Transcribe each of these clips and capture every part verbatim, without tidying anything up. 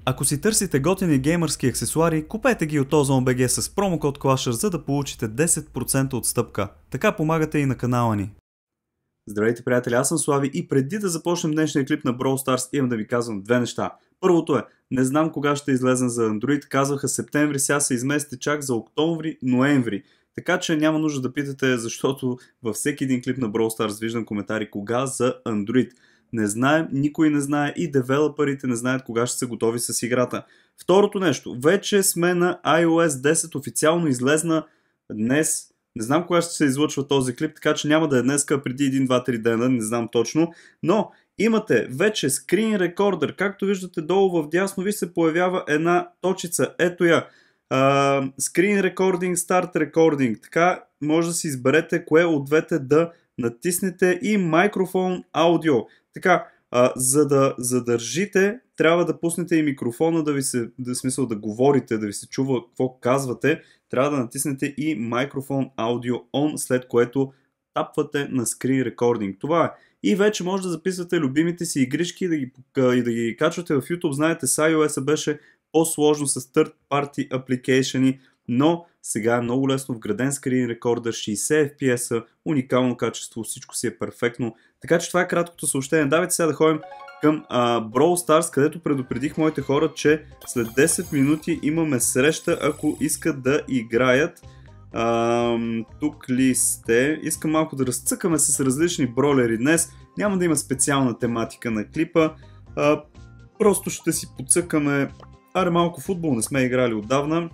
Ако си търсите готини геймърски аксесуари, купете ги от OzoneBG с промокод Clasher, за да получите десет процента отстъпка. Така помагате и на канала ни. Здравейте, приятели, аз съм Слави и преди да започнем днешния клип на Brawl Stars имам да ви казвам две неща. Първото е, не знам кога ще излезем за Android, казваха септември, сега се измести чак за октомври, ноември. Така че няма нужда да питате, защото във всеки един клип на Brawl Stars виждам коментари кога за Android. Не знаем, никой не знае и девелоперите не знаят кога ще са готови с играта. Второто нещо, вече сме на iOS десет, официално излезна днес. Не знам кога ще се излъчва този клип, така че няма да е днеска, преди един два три дена, не знам точно. Но имате вече Screen Recorder, както виждате долу в дясно ви се появява една точица. Ето я. Uh, Screen Recording, Start Recording. Така може да си изберете кое от двете да натиснете и микрофон аудио. Така, uh, за да задържите, трябва да пуснете и микрофона, да ви се, да, смисъл да говорите, да ви се чува какво казвате. Трябва да натиснете и микрофон аудио on, след което тапвате на Screen Recording. Това е. И вече може да записвате любимите си игришки и да ги, и да ги качвате в YouTube. Знаете, с iOS беше по-сложно с third party application, но сега е много лесно, вграден Screen Recorder, шейсет еф пи ес, уникално качество, всичко си е перфектно. Така че това е краткото съобщение. Давайте сега да ходим към а, Brawl Stars, където предупредих моите хора, че след десет минути имаме среща, ако искат да играят. А, тук ли сте? Искам малко да разцъкаме с различни бролери днес. Няма да има специална тематика на клипа. А, просто ще си подцъкаме. Аре, малко футбол не сме играли отдавна.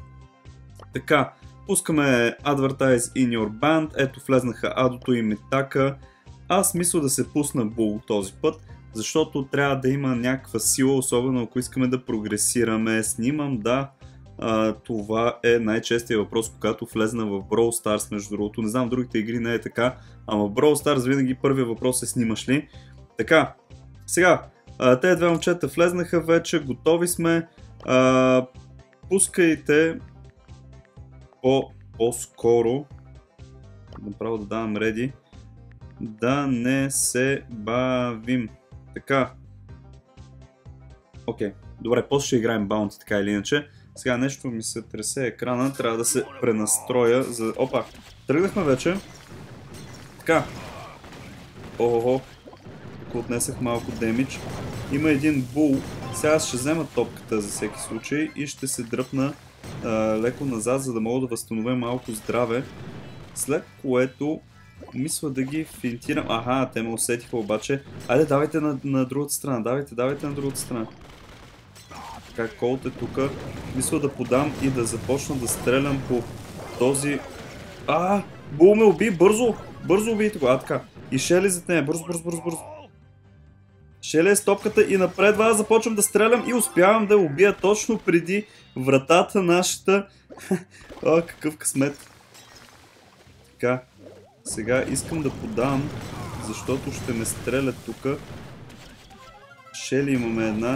Така, пускаме Advertise in your band. Ето, влезнаха Адото и Метака. Аз мисля да се пусна Бул този път, защото трябва да има някаква сила, особено ако искаме да прогресираме. Снимам, да. А, това е най-честия въпрос, когато влезна в Brawl Stars, между другото. Не знам, в другите игри не е така, ама в Brawl Stars винаги първият въпрос е: снимаш ли? Така, сега, тези две момчета влезнаха вече, готови сме. А, пускайте по, по-скоро, направо да давам реди, да не се бавим. Така, окей, okay. Добре, после ще играем баунти, така или иначе. Сега нещо ми се тресе екрана, трябва да се пренастроя за... Опа, тръгнахме вече. Така, охо, тук отнесах малко демидж. Има един бул. Сега ще взема топката за всеки случай и ще се дръпна а, леко назад, за да мога да възстановя малко здраве. След което мисля да ги финтирам. Аха, те ме усетиха обаче. Айде, давайте на, на другата страна. Давайте, давайте на другата страна. Така, Колт е тук. Мисля да подам и да започна да стрелям по този... А, бул ме уби, бързо! Бързо убийте го. А, така. И Шели зад нея. Бързо, бързо, бързо, бързо. Шели е с топката и напредва, аз започвам да стрелям и успявам да убия точно преди вратата нашата. О, какъв късмет. Така, сега искам да подам, защото ще ме стрелят тук. Шели имаме една.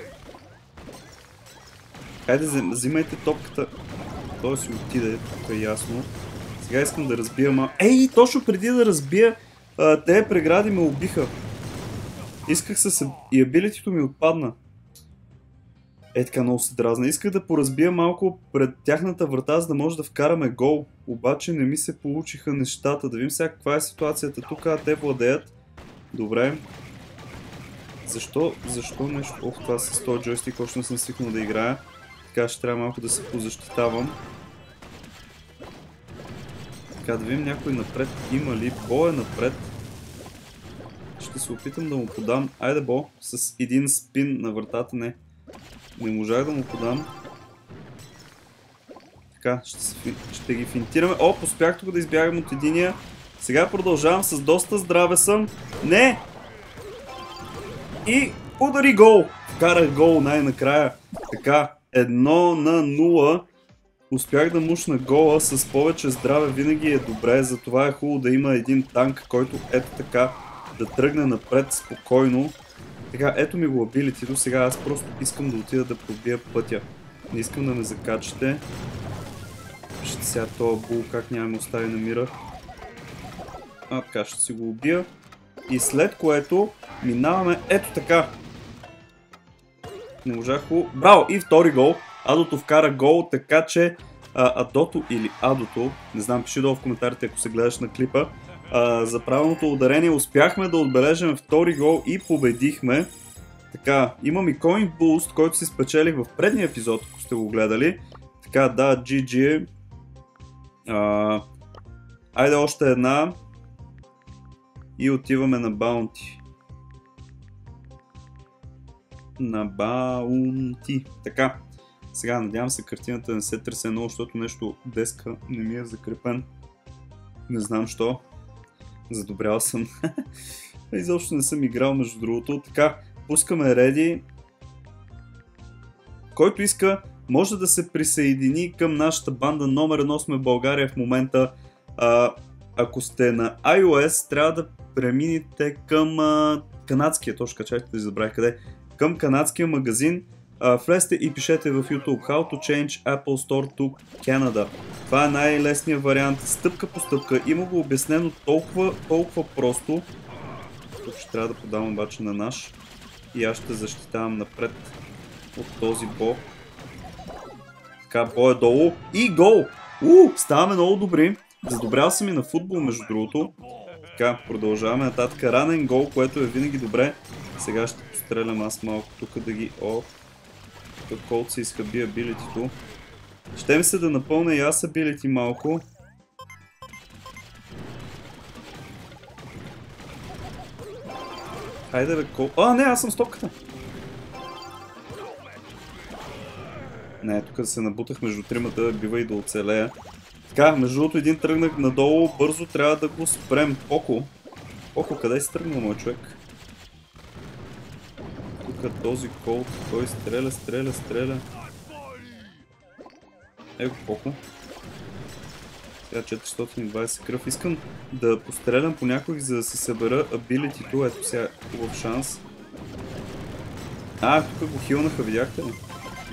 Хайде, взимайте топката. Той си отиде, тук е ясно. Сега искам да разбия малко. Ей, точно преди да разбия, те прегради ме убиха. Исках се и абилитито ми отпадна. Е, така много се дразна. Исках да поразбия малко пред тяхната врата, за да може да вкараме гол. Обаче не ми се получиха нещата. Да видим сега каква е ситуацията тук, а те владеят. Добре. Защо? Защо нещо? Ох, това с този джойстик още не съм свикнал да играя. Така ще трябва малко да се позащитавам. Така, да видим някой напред. Има ли? Бо е напред. Ще се опитам да му подам. Айде, Бо, с един спин на вратата. Не. Не можах да му подам. Така, ще, се, ще ги финтираме. О, успях тук да избягам от единия. Сега продължавам с доста здраве съм. Не! И удари гол! Вкарах гол най-накрая. Така, едно на нула. Успях да мушна гола с повече здраве. Винаги е добре. Затова е хубаво да има един танк, който ето така да тръгне напред спокойно. Така, ето ми го абилитито. Сега аз просто искам да отида да пробия пътя. Не искам да ме закачате. Вижте сега този бул как няма ме остави на мира. А, така, ще си го убия. И след което минаваме ето така. Не можах. Браво! И втори гол. Адото вкара гол, така че а, Адото или Адото, не знам, пиши долу в коментарите, ако се гледаш на клипа, а, за правилното ударение успяхме да отбележим втори гол и победихме. Така, имам и Coin Boost, който си спечелих в предния епизод, ако сте го гледали. Така, да, джи джи. А, айде още една. И отиваме на Bounty. На Bounty. Така, сега надявам се картината не се тресе много, защото нещо деска не ми е закрепен. Не знам що. Задобрял съм. Изобщо не съм играл, между другото. Така, пускаме Ready. Който иска, може да се присъедини към нашата банда. Номер едно сме в България в момента. А, ако сте на iOS, трябва да преминете към а, канадския, точно чакайте да забравя къде, към канадския магазин. Uh, влезте и пишете в YouTube How to change Apple Store to Canada. Това е най-лесният вариант, стъпка по стъпка. Има го обяснено толкова, толкова просто. Тук ще трябва да подам обаче на наш. И аз ще защитавам напред от този Бо. Така, Бо е долу. И гол! Уу, ставаме много добри. Задобрял съм и на футбол, между другото. Така, продължаваме нататък. Ранен гол, което е винаги добре. Сега ще пострелям аз малко тук да ги... О, тук Колт се изхъби абилитито. Ще ми се да напълня и аз абилити малко. Хайде бе, Колт... А, не, аз съм стопката. Не, тук се набутах между тримата, бива и да оцелея. Така, между другото един тръгнах надолу, бързо трябва да го спрем. Поко. Поко, къде си тръгнал, мой човек? Тук този Колт, той стреля, стреля, стреля. Его, Поко. Сега четиристотин и двайсет кръв. Искам да пострелям по някой, за да си събера абилитито. Ето сега хубав шанс. А, тук го хилнаха, видяхте ли?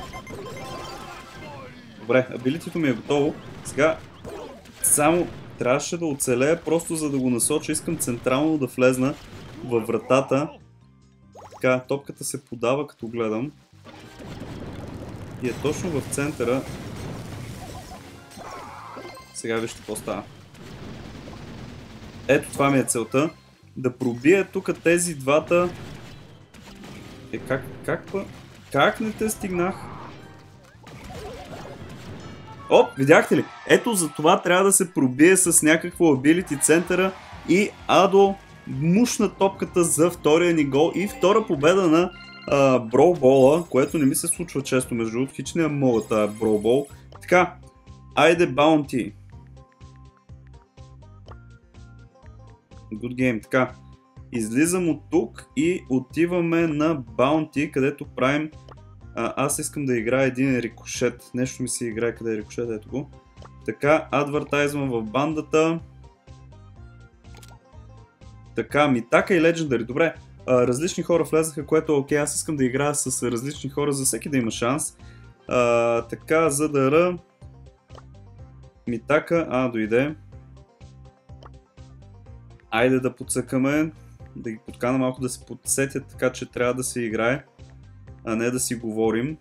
Добре, абилитито ми е готово. Сега само трябваше да оцелея, просто за да го насоча. Искам централно да влезна във вратата. Така, топката се подава като гледам. И е точно в центъра. Сега вижте какво става. Ето това ми е целта. Да пробия тук тези двата. Е, как, как па? Как не те стигнах? О, видяхте ли? Ето за това трябва да се пробие с някакво абилити центъра и Адо мушна топката за втория ни гол и втора победа на Броубола, което не ми се случва често, между другото, хич не мога тази Броубол. Така, айде Bounty. Good game, така. Излизам от тук и отиваме на Bounty, където правим... А, аз искам да играя един рикошет. Нещо ми се играе, къде е рикошет, ето го. Така, адвертайзвам в бандата. Така, Митака и Legendary. Добре, а, различни хора влезаха, което е окей. Аз искам да играя с различни хора, за всеки да има шанс. А, така, за да ръ... Митака, а, дойде. Айде да подсъкаме, да ги подкана малко да се подсетят, така че трябва да се играе, а не да си говорим.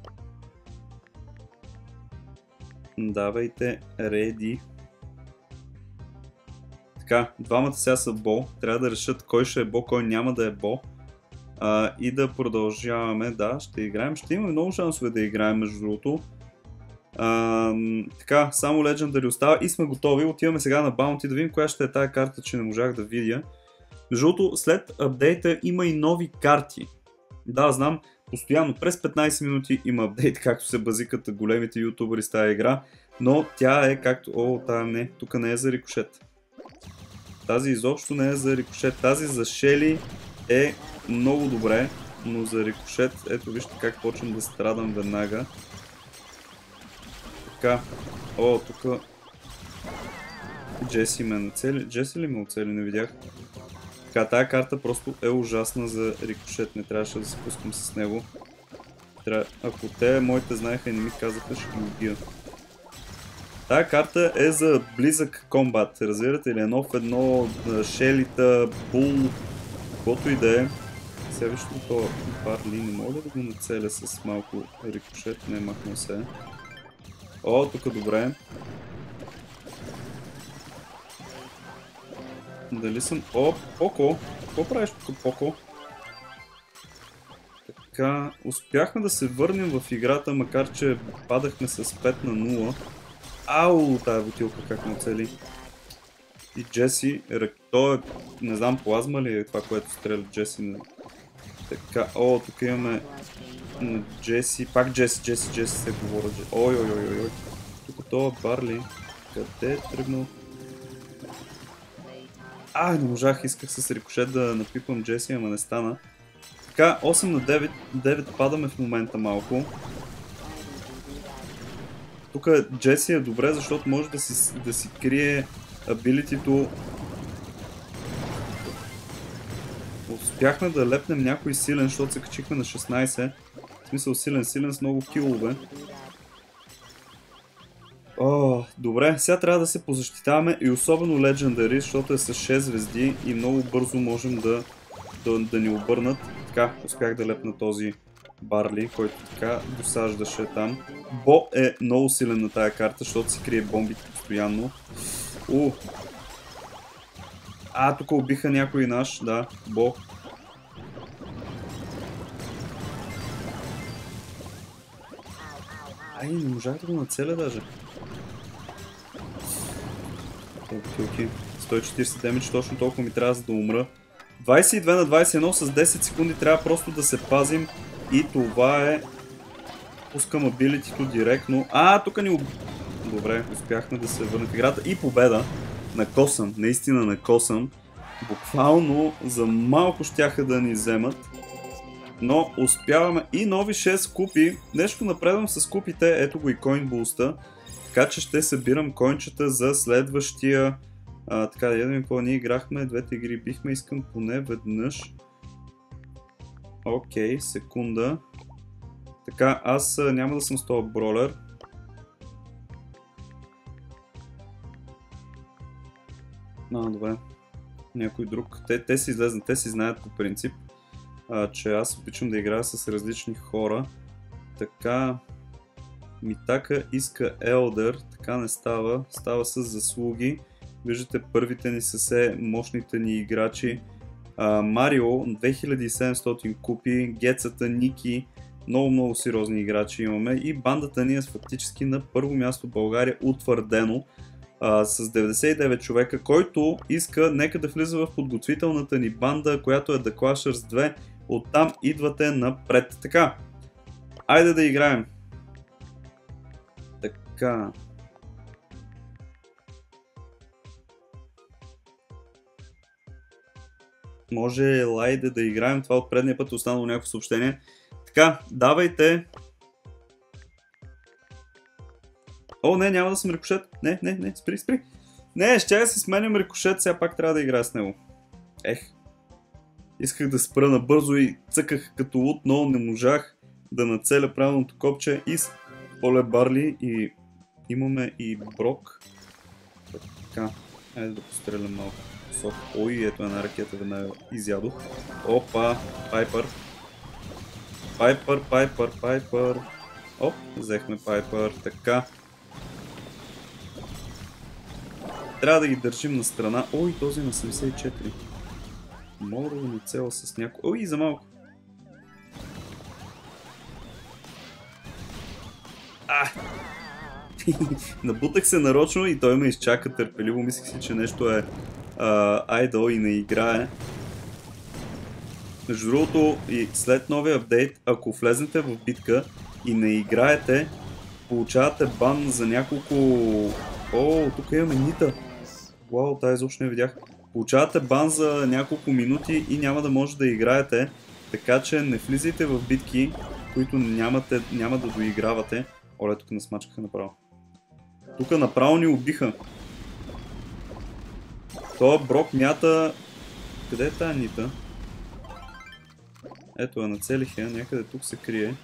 Давайте ready. Така, двамата сега са Бо, трябва да решат кой ще е Бо, кой няма да е Бо. А, и да продължаваме, да, ще играем, ще имаме много шансове да играем, между другото. А, така, само Legendary остава и сме готови. Отиваме сега на Bounty да видим коя ще е тая карта, че не можах да видя. Между другото, след апдейта има и нови карти. Да, знам, постоянно през петнайсет минути има апдейт, както се базикат големите ютубъри с тази игра. Но тя е както... О, тая не, тук не е за рикошет. Тази изобщо не е за рикошет. Тази за Шели е много добре, но за рикошет, ето вижте как почвам да страдам веднага. Така, о, тук Джеси ме нацели. Джеси ли ме оцели? Не видях. Така, тая карта просто е ужасна за рикошет. Не трябваше да се пускам с него. Тря... Ако те моите знаеха и не ми казаха, ще ги убия. Тая карта е за близък комбат. Разбирате ли? Едно в едно, шелита, бул, каквото и да е. сега вижте това Барли, не мога да го нацеля с малко рикошет, не махнал се. О, тук добре. Дали съм... О, Поко! Какво правиш тук, Поко? Така, успяхме да се върнем в играта, макар че падахме с пет на нула. Ау, тая бутилка как ме цели. И Джеси, той е, не знам, плазма ли е това, което стреля Джеси. Така, о, тук имаме на Джеси, пак Джеси, Джеси, Джеси се говоря. Ой, ой, ой, ой, тук това Барли, къде е тръгнал? А, не можах, исках с рикошет да напипам Джеси, ама не стана. Така, осем на девет, девет падаме в момента малко. Тук Джеси е добре, защото може да си, да си крие абилитито. Успяхме да лепнем някой силен, защото се качихме на шестнайсет. В смисъл силен, силен с много килове. О, добре, сега трябва да се позащитаваме и особено Legendary, защото е с шест звезди и много бързо можем да, да, да ни обърнат. Така, успях да лепна този Барли, който така досаждаше там. Бо е много силен на тая карта, защото си крие бомбите постоянно. У. А, тук убиха някой наш, да, Бо. Ай, не можах да го нацеля даже. Окей, окей. сто и четирийсет демидж, точно толкова ми трябва за да умра. двайсет и две на двайсет и едно с десет секунди трябва просто да се пазим. И това е... Пускам абилитито директно. А, тук ни... Добре, успяхме да се върнем в играта. И победа. Накосъм, наистина накосъм. Буквално за малко щяха да ни вземат. Но успяваме и нови шест купи. Нещо напредвам с купите, ето го и Coin Boost-а. Така че ще събирам койнчета за следващия... А, така, да видим какво ние играхме, двете игри бихме, искам поне веднъж. Окей, секунда. Така, аз а, няма да съм с този бролер. А, добре. Някой друг. Те, те си излезнат, те си знаят по принцип, а, че аз обичам да играя с различни хора. Така... Митака иска Елдър, така не става, става с заслуги. Виждате, първите ни са се мощните ни играчи. А, Марио, две хиляди и седемстотин купи, Гецата, Ники, много-много сериозни играчи имаме. И бандата ни е фактически на първо място в България, утвърдено, а, с деветдесет и девет човека, който иска, нека да влиза в подготвителната ни банда, която е The Clashers две. Оттам идвате напред. Така, айде да играем. Така. Може лайде да играем, това от предния път останало някакво съобщение. Така, давайте. О, не, няма да съм рикошет. Не, не, не, спри, спри. Не, ще да си сменям рикошет, сега пак трябва да играя с него. Ех. Исках да спра набързо и цъках като лут, но не можах да нацеля правилното копче и с Оле Барли и имаме и Брок. Така, айде да пострелям малко. Сок. Ой, ето една ракета, веднага изядох. Опа, Пайпър. Пайпър, Пайпър, Пайпър. Оп, взехме Пайпър, така. Трябва да ги държим на страна. Ой, този на седемдесет и четири. Мога да го нацеля с някой. Ой, за малко. А! Набутах се нарочно и той ме изчака търпеливо. Мислих си, че нещо е айдол и не играе. Между другото, и след новия апдейт, ако влезнете в битка и не играете, получавате бан за няколко... О, тук имаме Нита. Вау, тази изобщо не видях. Получавате бан за няколко минути и няма да може да играете, така че не влизайте в битки, които нямате, няма да доигравате. Оле, тук насмачкаха направо. Тук направо ни убиха. Това Брок мята... Къде е тая Нита? Ето я, нацелих я, някъде тук се крие.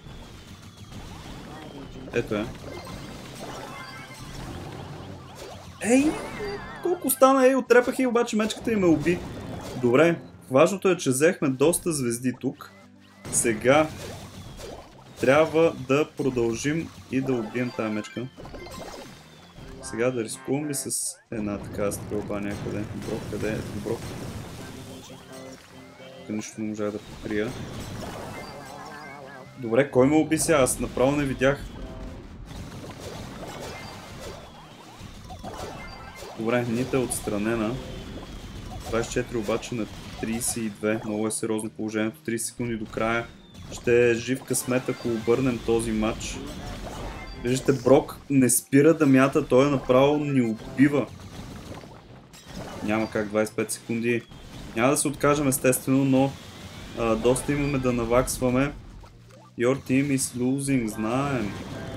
Ето я. Ей! Колко стана, ей, отрепах и обаче мечката и ме уби. Добре, важното е, че взехме доста звезди тук. Сега трябва да продължим и да убием тази мечка. Сега да рискувам ли с една така стрелба някъде? Брок, къде е? Брок. Тук нищо не можах да покрия. Добре, кой ме уби сега? Аз направо не видях. Добре, нита е отстранена. двайсет и четири обаче на трийсет и две. Много е сериозно положението. трийсет секунди до края. Ще е жив късмет, ако обърнем този матч. Виждате, Брок не спира да мята, той е направо ни убива. Няма как, двайсет и пет секунди. Няма да се откажем естествено, но а, доста имаме да наваксваме. Your team is losing, знаем.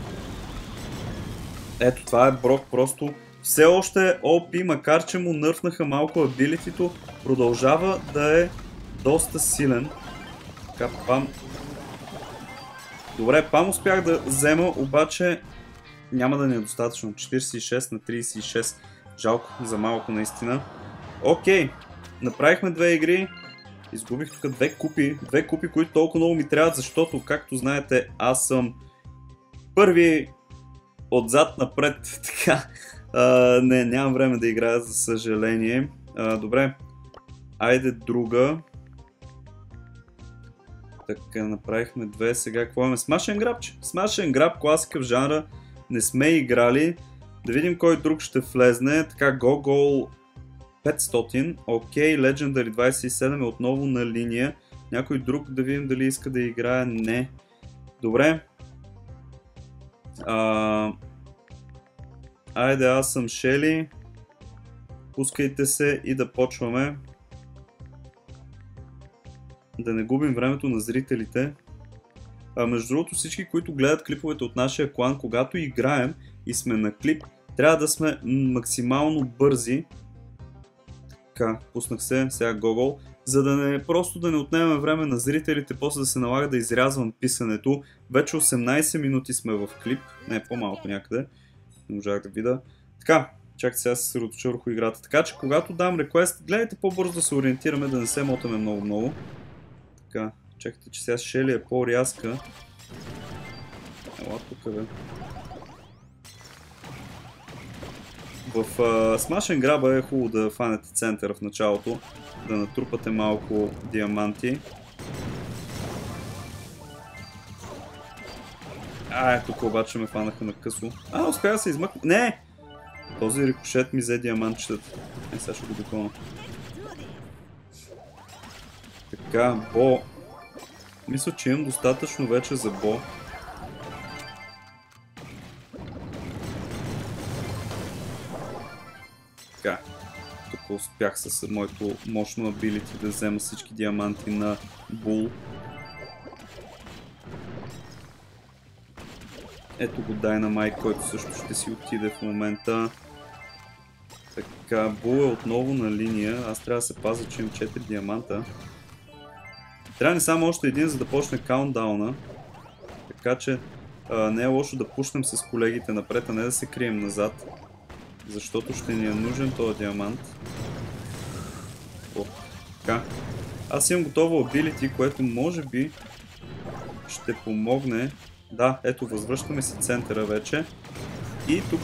Ето, това е Брок, просто все още е О Пи, макар че му нърфнаха малко абилитито, продължава да е доста силен. Така, пам. Добре, пам успях да взема, обаче няма да ни е достатъчно. четирийсет и шест на трийсет и шест. Жалко, за малко наистина. Окей, направихме две игри. Изгубих тук две купи. Две купи, които толкова много ми трябват, защото, както знаете, аз съм първи отзад напред. Така, а, не, нямам време да играя, за съжаление. А, добре, айде друга. Така, направихме две. Сега какво имаме? Smash and Grab, че? Smash and Grab, класика в жанра. Не сме играли. Да видим кой друг ще влезне. Така, Gogol петстотин. Окей, Legendary двайсет и седем е отново на линия. Някой друг да видим дали иска да играе. Не. Добре. А... Айде, аз съм Шели. Пускайте се и да почваме. Да не губим времето на зрителите. А, между другото, всички, които гледат клиповете от нашия клан, когато играем и сме на клип, трябва да сме максимално бързи. Така, пуснах се, сега Gogol, за да не просто да не отнемем време на зрителите, после да се налага да изрязвам писането. Вече осемнайсет минути сме в клип, не по-малко някъде, не можах да видя. Така, чакайте сега се съсредоточа върху играта. Така че когато дам реквест, гледайте по-бързо да се ориентираме, да не се мотаме много-много. Така, чакайте, че сега Шели е по-рязка. Ела тук, бе. В uh, Smash and Grab е хубаво да фанете центъра в началото, да натрупате малко диаманти. А, тук обаче ме фанаха на късо. А, успя да се измъкна. Не! Този рикошет ми взе диамантчетата. Не, сега ще го докона. Така, Бо. Мисля, че имам достатъчно вече за Бо. Така, тук успях с моето мощно абилити да взема всички диаманти на Бул. Ето го Dynamite, който също ще си отиде в момента. Така, Бул е отново на линия. Аз трябва да се пазя, че имам четири диаманта. Трябва ни само още един, за да почне каунтдауна. Така че а, не е лошо да пушнем с колегите напред, а не да се крием назад. Защото ще ни е нужен този диамант. О, така. Аз имам готово абилити, което може би ще помогне. Да, ето, възвръщаме си центъра вече. И тук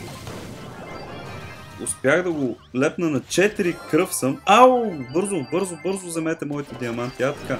успях да го лепна на четири кръв съм. Ау! Бързо, бързо, бързо вземете моите диаманти. А, така.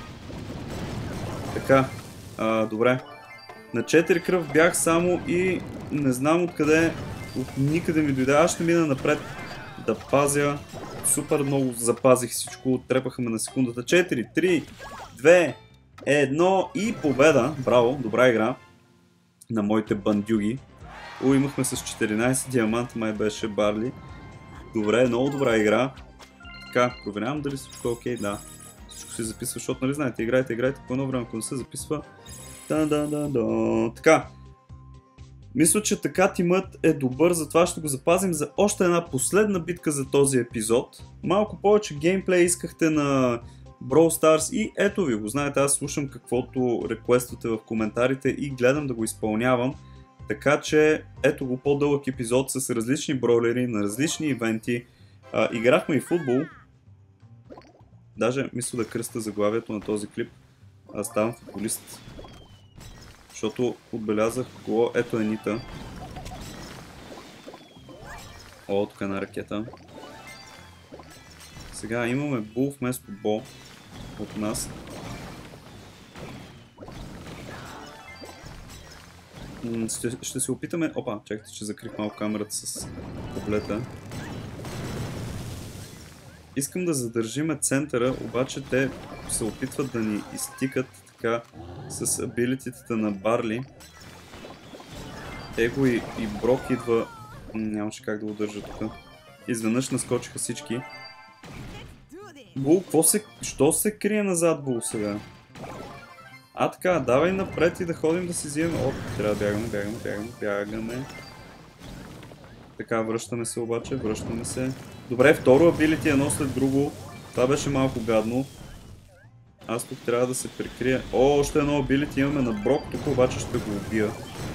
Така. А, добре. На четири кръв бях само и не знам откъде, от никъде ми дойде. Аз ще мина напред да пазя. Супер много запазих всичко. Трепаха ме на секундата. четири, три, две, едно и победа. Браво, добра игра на моите бандюги. О, имахме с четиринайсет диаманта, май беше Барли. Добре, много добра игра. Така, проверявам дали всичко е окей. Да, всичко се записва, защото нали знаете, играйте, играйте по едно време, ако не се записва. Да, да, да, да. Така. Мисля, че така тимът е добър, затова ще го запазим за още една последна битка за този епизод. Малко повече геймплей искахте на Brawl Stars и ето ви го. Знаете, аз слушам каквото реквествате в коментарите и гледам да го изпълнявам. Така че ето го по-дълъг епизод с различни бройлери на различни ивенти. А, играхме и футбол. Даже мисля да кръста заглавието на този клип. Аз ставам футболист. Защото отбелязах го, ето е Нита. О, тук е една ракета. Сега имаме Бул вместо Бо от нас. Ще, ще се опитаме... Опа, чакайте, че закрих малко камерата с таблета. Искам да задържиме центъра, обаче те се опитват да ни изтикат така с абилититата на Барли. Его и, и Брок идва... Нямаше как да го държа тук. Изведнъж наскочиха всички. Бул, какво се... Що се крие назад, Бул, сега? А, така, давай напред и да ходим да си вземем... О, трябва да бягаме, бягаме, бягаме, бягаме. Така, връщаме се обаче, връщаме се. Добре, второ абилити едно след друго. Това беше малко гадно. Аз тук трябва да се прикрия. О, още едно абилити имаме на Брок, тук обаче ще го убия.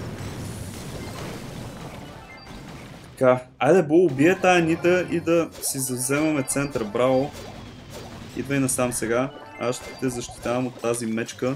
Така, айде Бул, убие тая Нита и да си вземаме център. Браво. Идвай насам сега. Аз ще те защитавам от тази мечка.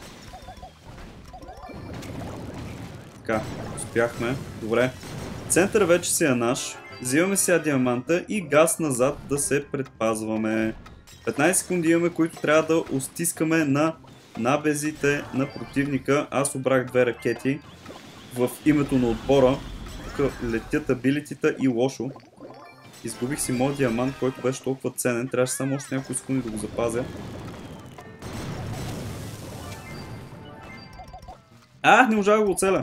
Така, успяхме. Добре. Център вече си е наш. Взимаме сега диаманта и газ назад да се предпазваме. петнайсет секунди имаме, които трябва да устискаме на набезите на противника. Аз обрах две ракети в името на отбора. Тук летят абилитита и лошо. Изгубих си моят диамант, който беше толкова ценен. Трябваше само още няколко секунди да го запазя. А, не можах да го оцеля.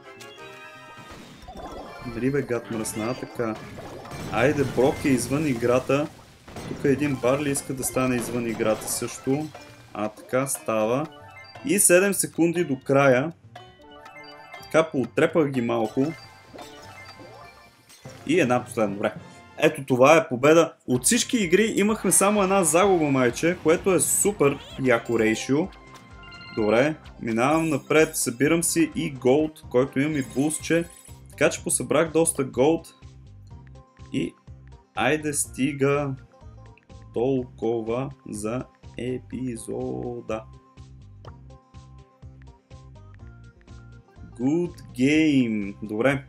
Нали бе, гад мръсна, така. Айде, Брок е извън играта. Тук един Барли иска да стане извън играта също. А, така става. И седем секунди до края. Така, поотрепах ги малко. И една последна, добре. Ето това е победа. От всички игри имахме само една загуба, майче, което е супер яко рейшио. Добре, минавам напред, събирам си и голд, който имам и бустче. Така че посъбрах доста голд. И айде стига толкова за епизода. Good game. Добре.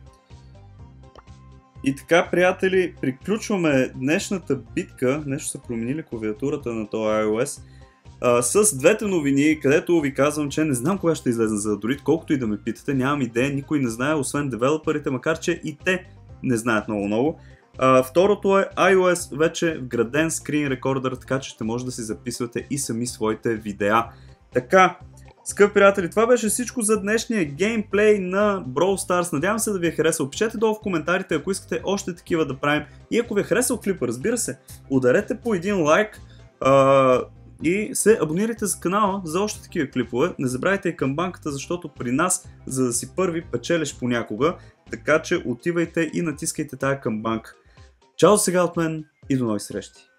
И така, приятели, приключваме днешната битка. Нещо са променили клавиатурата на този iOS. Uh, с двете новини, където ви казвам, че не знам кога ще излезе за Android, колкото и да ме питате, нямам идея, никой не знае, освен девелоперите, макар че и те не знаят много-много. Uh, второто е iOS вече вграден скрин рекордър, така че ще може да си записвате и сами своите видеа. Така, скъпи приятели, това беше всичко за днешния геймплей на Brawl Stars. Надявам се да ви е харесал. Пишете долу в коментарите, ако искате още такива да правим. И ако ви е харесал клипа, разбира се, ударете по един лайк. Uh, И се абонирайте за канала за още такива клипове. Не забравяйте и камбанката, защото при нас, за да си първи, печелиш понякога. Така че отивайте и натискайте тая камбанка. Чао сега от мен и до нови срещи!